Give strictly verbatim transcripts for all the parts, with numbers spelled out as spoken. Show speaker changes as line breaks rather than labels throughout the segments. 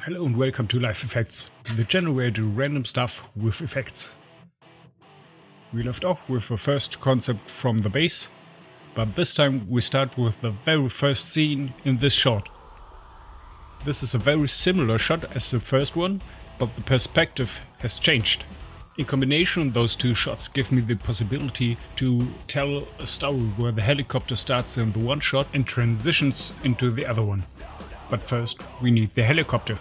Hello and welcome to Live Effects, the channel where I do random stuff with effects. We left off with the first concept from the base, but this time we start with the very first scene in this shot. This is a very similar shot as the first one, but the perspective has changed. In combination, those two shots give me the possibility to tell a story where the helicopter starts in the one shot and transitions into the other one. But first, we need the helicopter.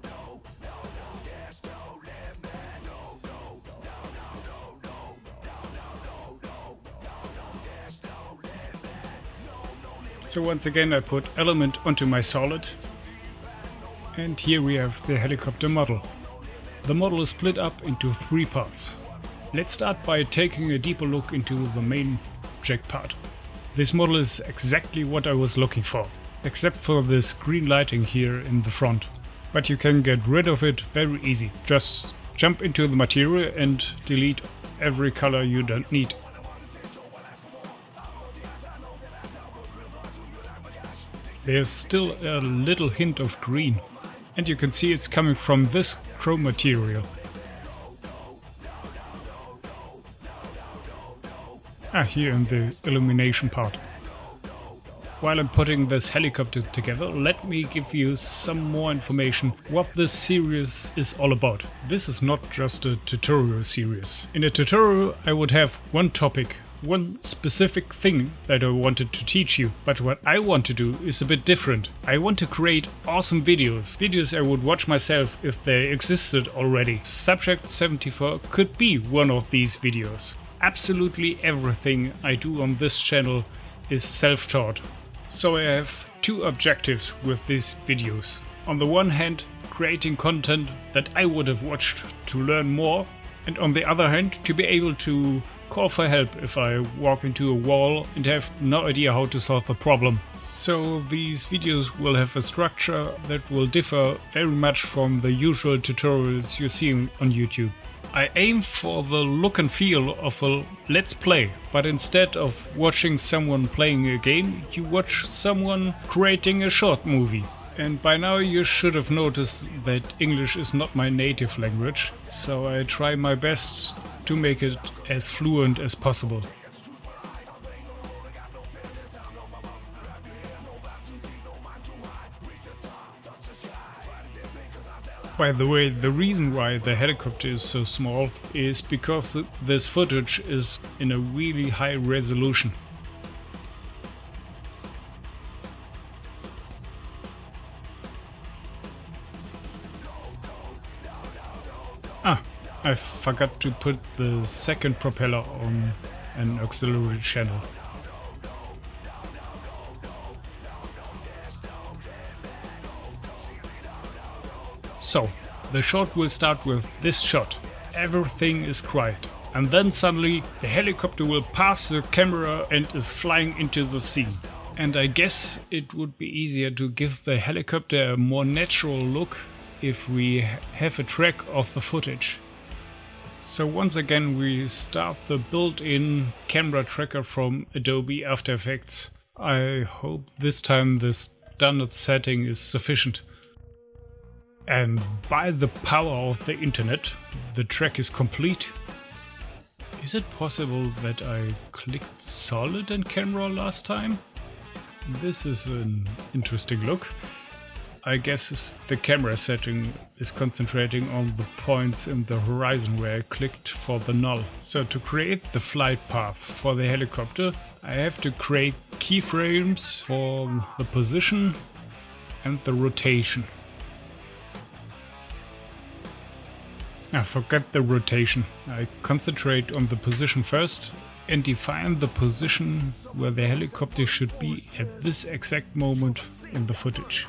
So once again I put element onto my solid, and here we have the helicopter model. The model is split up into three parts. Let's start by taking a deeper look into the main object part. This model is exactly what I was looking for, except for this green lighting here in the front. But you can get rid of it very easy. Just jump into the material and delete every color you don't need. There's still a little hint of green, and you can see it's coming from this chrome material. Ah, here in the illumination part. While I'm putting this helicopter together, let me give you some more information what this series is all about. This is not just a tutorial series. In a tutorial I would have one topic, one specific thing that I wanted to teach you, but what I want to do is a bit different. I want to create awesome videos, videos I would watch myself if they existed already. Subject seventy-four could be one of these videos. Absolutely everything I do on this channel is self-taught. So I have two objectives with these videos. On the one hand, creating content that I would have watched to learn more, and on the other hand, to be able to call for help if I walk into a wall and have no idea how to solve a problem. So these videos will have a structure that will differ very much from the usual tutorials you see on YouTube. I aim for the look and feel of a let's play, but instead of watching someone playing a game, you watch someone creating a short movie. And by now you should have noticed that English is not my native language, so I try my best to make it as fluent as possible. By the way, the reason why the helicopter is so small is because this footage is in a really high resolution. Ah, I forgot to put the second propeller on an auxiliary channel. So, the shot will start with this shot. Everything is quiet. And then suddenly the helicopter will pass the camera and is flying into the scene. And I guess it would be easier to give the helicopter a more natural look if we have a track of the footage. So once again we start the built-in camera tracker from Adobe After Effects. I hope this time the standard setting is sufficient. And by the power of the internet, the track is complete. Is it possible that I clicked solid in camera last time? This is an interesting look. I guess the camera setting is concentrating on the points in the horizon where I clicked for the null. So to create the flight path for the helicopter, I have to create keyframes for the position and the rotation. I forgot the rotation. I concentrate on the position first and define the position where the helicopter should be at this exact moment in the footage.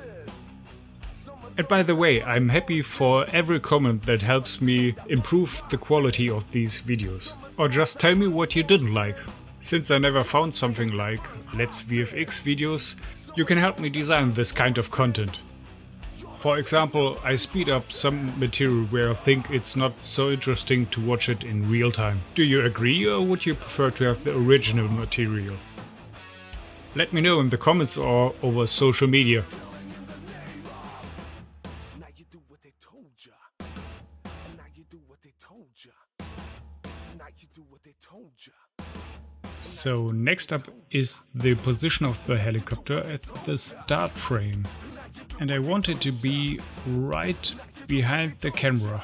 And by the way, I'm happy for every comment that helps me improve the quality of these videos. Or just tell me what you didn't like. Since I never found something like Let's V F X videos, you can help me design this kind of content. For example, I speed up some material where I think it's not so interesting to watch it in real time. Do you agree, or would you prefer to have the original material? Let me know in the comments or over social media.
what they told ya. And now you do what they told ya. Now you do what they told ya.
So next up is the position of the helicopter at the start frame. And I want it to be right behind the camera.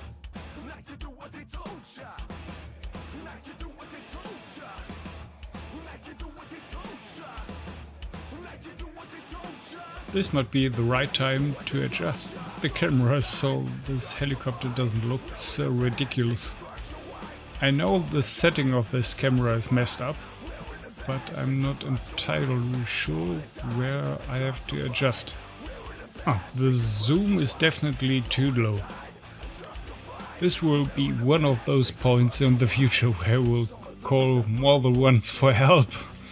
This might be the right time to adjust the camera so this helicopter doesn't look so ridiculous. I know the setting of this camera is messed up, but I'm not entirely sure where I have to adjust. Ah, the zoom is definitely too low. This will be one of those points in the future where we'll call more than once for help.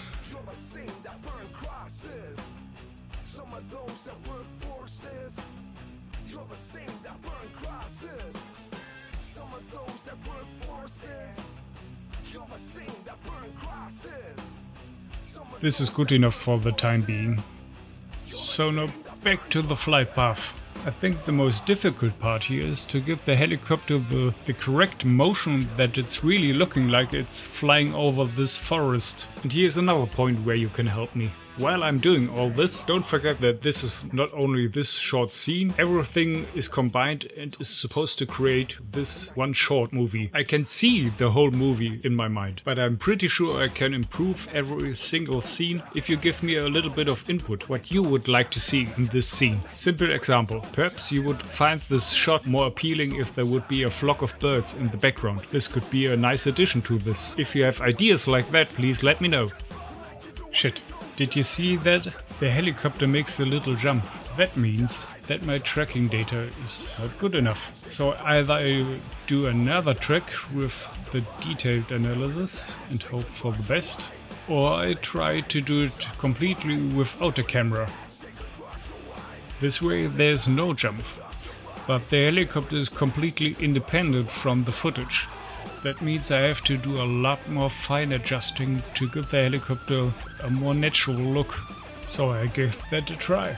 This is good enough for the time being. So now back to the flight path. I think the most difficult part here is to give the helicopter the, the correct motion that it's really looking like it's flying over this forest. And here's another point where you can help me. While I'm doing all this, don't forget that this is not only this short scene, everything is combined and is supposed to create this one short movie. I can see the whole movie in my mind, but I'm pretty sure I can improve every single scene if you give me a little bit of input, what you would like to see in this scene. Simple example, perhaps you would find this shot more appealing if there would be a flock of birds in the background. This could be a nice addition to this. If you have ideas like that, please let me know. Shit. Did you see that? The helicopter makes a little jump. That means that my tracking data is not good enough. So either I do another track with the detailed analysis and hope for the best, or I try to do it completely without a camera. This way there's no jump, but the helicopter is completely independent from the footage. That means I have to do a lot more fine adjusting to give the helicopter a more natural look. So I gave that a try.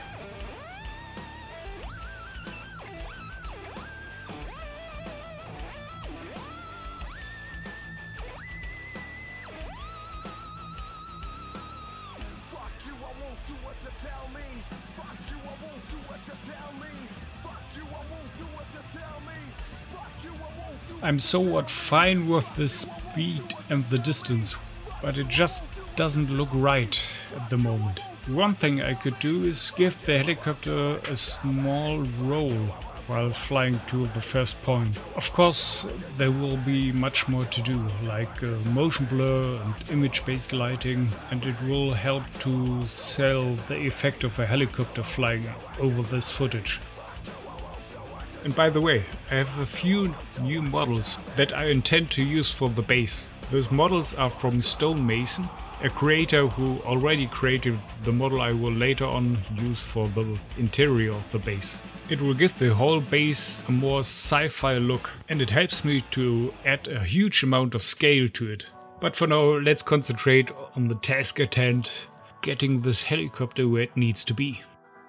I'm somewhat fine with the speed and the distance, but it just doesn't look right at the moment. One thing I could do is give the helicopter a small roll while flying to the first point. Of course, there will be much more to do, like uh, motion blur and image-based lighting, and it will help to sell the effect of a helicopter flying over this footage. And by the way, I have a few new models that I intend to use for the base. Those models are from Stonemason, a creator who already created the model I will later on use for the interior of the base. It will give the whole base a more sci-fi look, and it helps me to add a huge amount of scale to it. But for now, let's concentrate on the task at hand, getting this helicopter where it needs to be.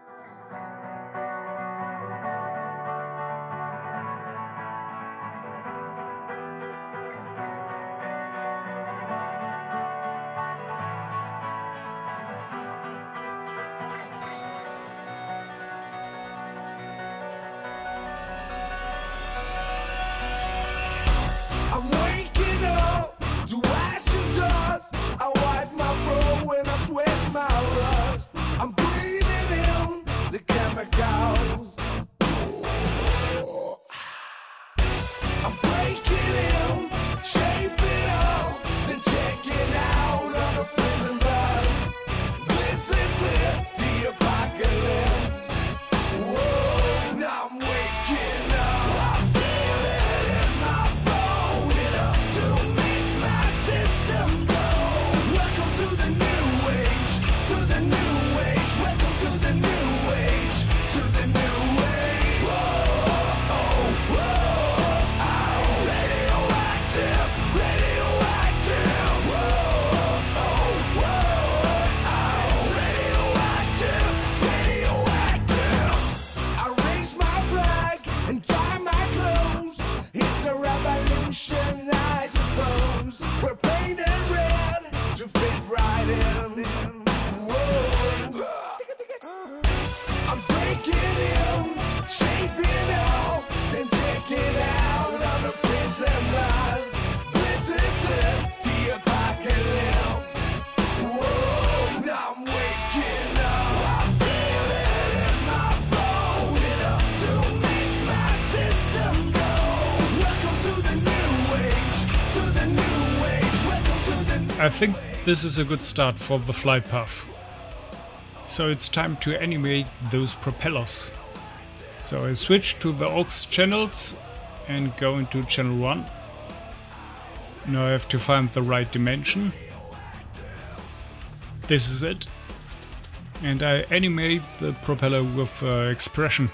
I'm waking up to ash and dust. I wipe my brow when I sweat my rust. I'm breathing in and dry my clothes. It's a revolution, I suppose. We're painted red to fit right in. Whoa. I'm breaking in, shaping out, then checking out on the prisoners. This is it, the apocalypse. Whoa, I'm waking up. I'm feeling in my bone enough to make my system go. Welcome to the new age, to the new age. Welcome to the.
I think this is a good start for the flight path. So it's time to animate those propellers. So I switch to the aux channels and go into channel one. Now I have to find the right dimension. This is it. And I animate the propeller with uh, expression.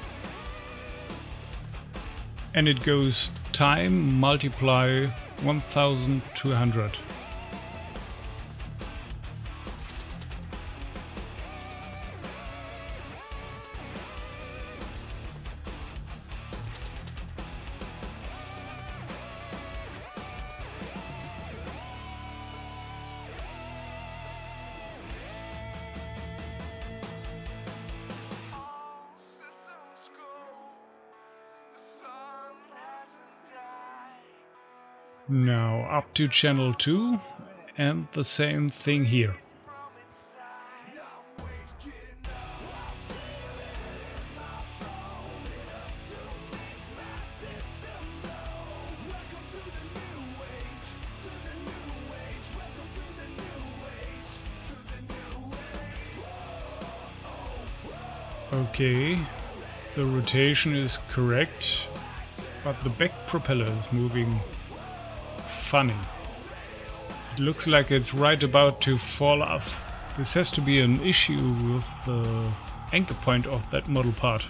And it goes time multiply one thousand two hundred. Now up to channel two and the same thing here. Okay, the rotation is correct, but the back propeller is moving funny. It looks like it's right about to fall off. This has to be an issue with the anchor point of that model part.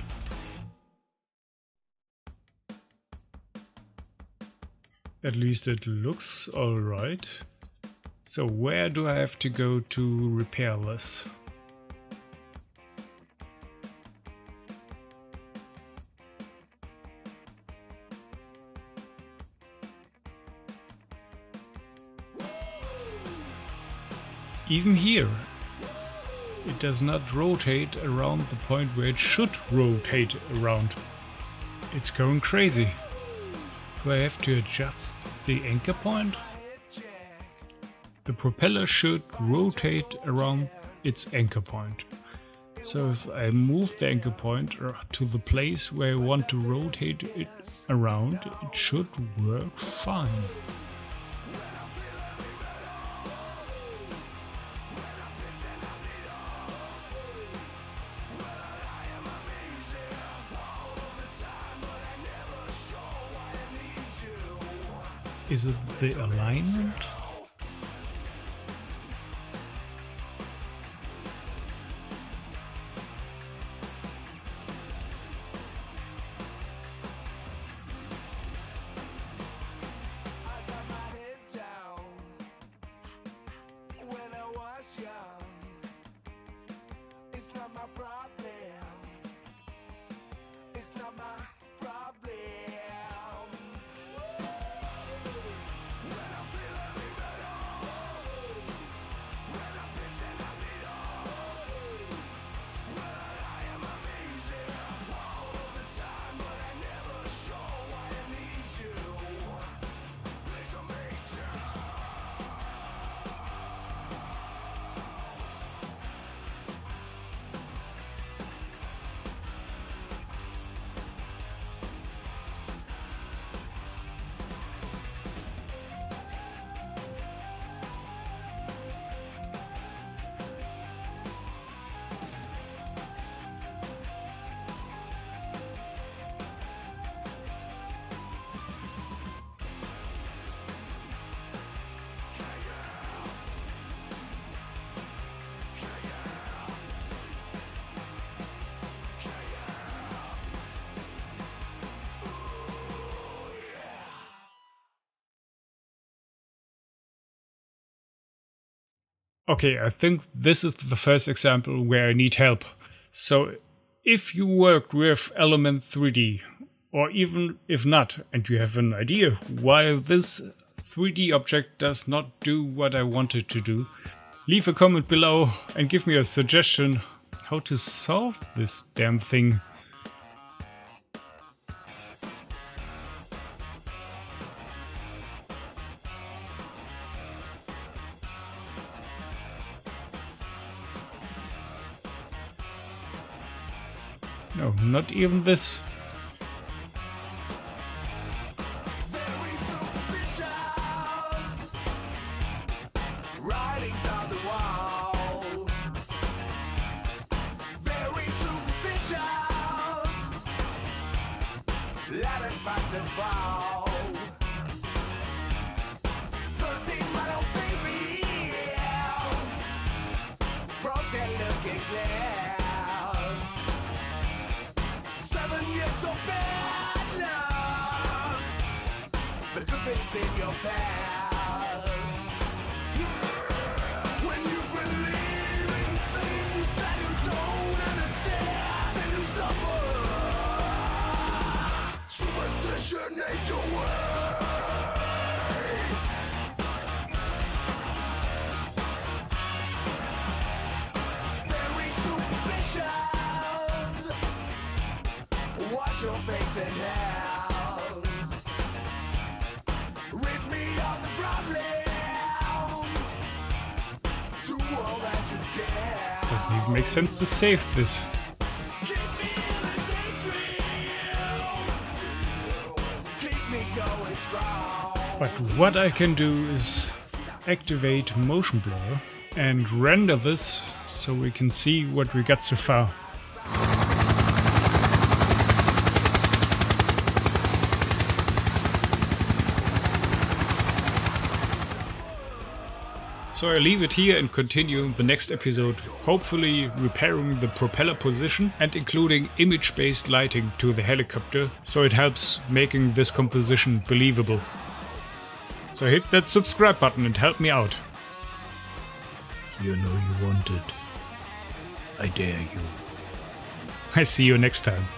At least it looks alright. So where do I have to go to repair this? Even here, it does not rotate around the point where it should rotate around. It's going crazy. Do I have to adjust the anchor point? The propeller should rotate around its anchor point. So if I move the anchor point to the place where I want to rotate it around, it should work fine. Is it the alignment? Okay, I think this is the first example where I need help. So if you work with Element three D, Or even if not, and you have an idea why this three D object does not do what I wanted to do, leave a comment below and give me a suggestion how to solve this damn thing. No, not even this.
Very superstitious. Writings on the wall. Very superstitious. Let it fight and fall. Thirteen model baby. Broken looking glass. Seven years of bad luck, but good things in your past. When you believe in things that you don't understand and you suffer, superstition ain't your way. Very superstitious. Wash your face and hands. Rid me of the problem. Do all that you can.
Doesn't even make sense to save this.
Keep me in a daydream. Keep me going strong.
But what I can do is activate motion blur and render this so we can see what we got so far. So I leave it here and continue the next episode, hopefully repairing the propeller position and including image-based lighting to the helicopter, so it helps making this composition believable. So hit that subscribe button and help me out. You know you want it. I dare you. I see you next time.